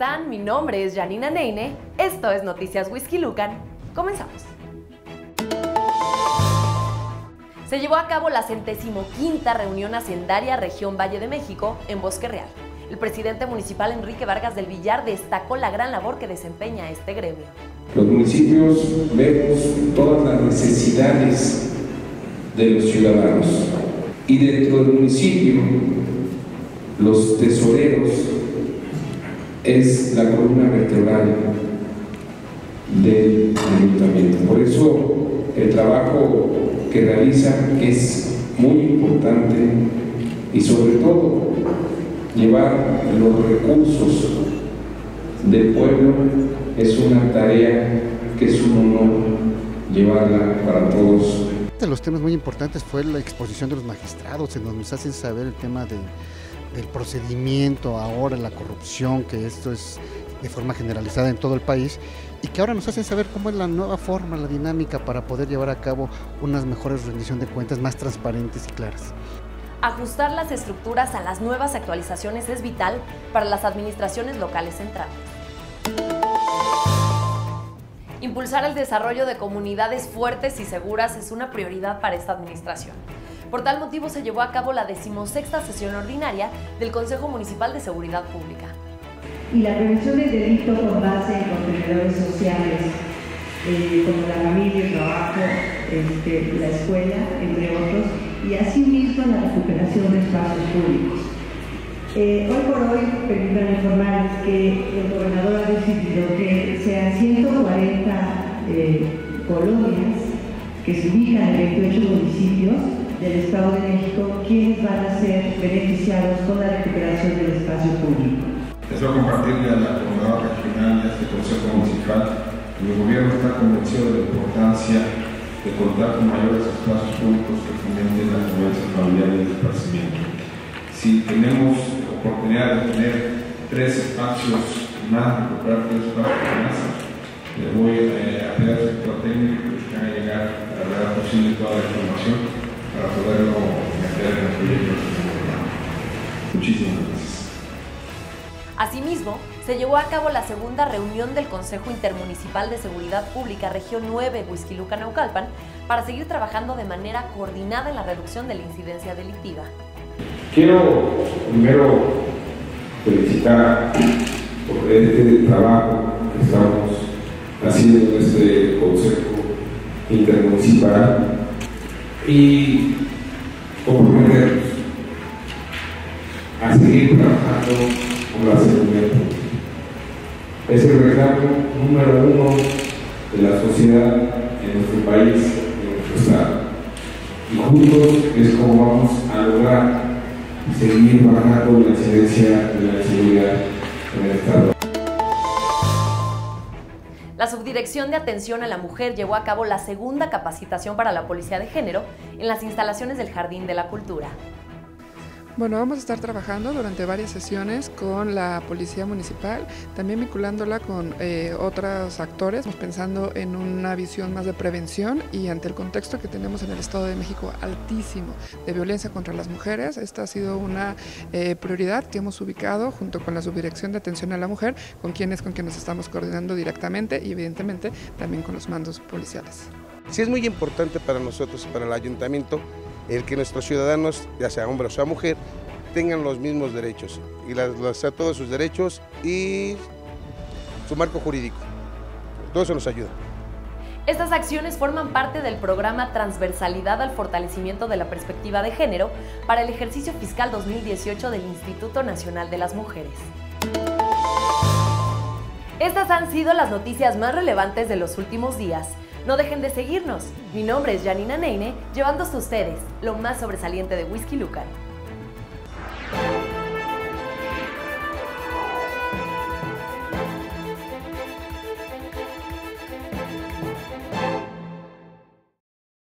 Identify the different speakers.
Speaker 1: están? Mi nombre es Janina Neine, esto es Noticias Whisky Lucan. Comenzamos. Se llevó a cabo la 75ª reunión hacendaria Región Valle de México en Bosque Real. El presidente municipal Enrique Vargas del Villar destacó la gran labor que desempeña este gremio.
Speaker 2: Los municipios vemos todas las necesidades de los ciudadanos y dentro del municipio los tesoreros es la columna vertebral del ayuntamiento. Por eso el trabajo que realizan es muy importante y sobre todo llevar los recursos del pueblo es una tarea que es un honor llevarla para todos.
Speaker 3: De los temas muy importantes fue la exposición de los magistrados, en donde nos hacen saber el tema del procedimiento, ahora la corrupción, que esto es de forma generalizada en todo el país, y que ahora nos hacen saber cómo es la nueva forma, la dinámica para poder llevar a cabo unas mejores rendición de cuentas más transparentes y claras.
Speaker 1: Ajustar las estructuras a las nuevas actualizaciones es vital para las administraciones locales centrales. Impulsar el desarrollo de comunidades fuertes y seguras es una prioridad para esta administración. Por tal motivo se llevó a cabo la 16ª sesión ordinaria del Consejo Municipal de Seguridad Pública.
Speaker 4: Y la prevención del delito con base en contenedores sociales, como la familia, el trabajo, la escuela, entre otros, y asimismo la recuperación de espacios públicos. Hoy por hoy, permítanme informarles que el gobernador ha decidido que sean 140 colonias que se ubican en 28 municipios del Estado de México quienes van a ser beneficiados con la recuperación del espacio público.
Speaker 5: Deseo compartirle a la gobernadora regional y a este Consejo Municipal que el gobierno está convencido de la importancia de contar con mayores espacios públicos que fomenten la convivencia familiar y el esparcimiento. Si tenemos oportunidad de tener 3 espacios más, recuperar 3 espacios más, le voy a pedir al sector técnico que haga llegar a la verdad posible toda la información para poderlo meter en el proyecto. Muchísimas gracias.
Speaker 1: Asimismo, se llevó a cabo la segunda reunión del Consejo Intermunicipal de Seguridad Pública Región 9 Huixquilucan Naucalpan para seguir trabajando de manera coordinada en la reducción de la incidencia delictiva.
Speaker 2: Quiero primero felicitar por este trabajo que estamos haciendo en este Consejo Intermunicipal y comprometernos a seguir trabajando con la seguridad pública. Es el reclamo número 1 de la sociedad en nuestro país, en nuestro estado. Y juntos es como vamos a lograr seguir bajando la incidencia de la inseguridad en el estado.
Speaker 1: La Subdirección de Atención a la Mujer llevó a cabo la segunda capacitación para la Policía de Género en las instalaciones del Jardín de la Cultura.
Speaker 6: Bueno, vamos a estar trabajando durante varias sesiones con la Policía Municipal, también vinculándola con otros actores, estamos pensando en una visión más de prevención y ante el contexto que tenemos en el Estado de México altísimo de violencia contra las mujeres. Esta ha sido una prioridad que hemos ubicado junto con la Subdirección de Atención a la Mujer, con quienes nos estamos coordinando directamente y evidentemente también con los mandos policiales.
Speaker 7: Sí es muy importante para nosotros, para el ayuntamiento, el que nuestros ciudadanos, ya sea hombre o sea mujer, tengan los mismos derechos y todos sus derechos y su marco jurídico. Todo eso nos ayuda.
Speaker 1: Estas acciones forman parte del programa Transversalidad al Fortalecimiento de la Perspectiva de Género para el ejercicio fiscal 2018 del Instituto Nacional de las Mujeres. Estas han sido las noticias más relevantes de los últimos días. No dejen de seguirnos. Mi nombre es Janina Neine, llevando hasta ustedes lo más sobresaliente de Whisky Lucan.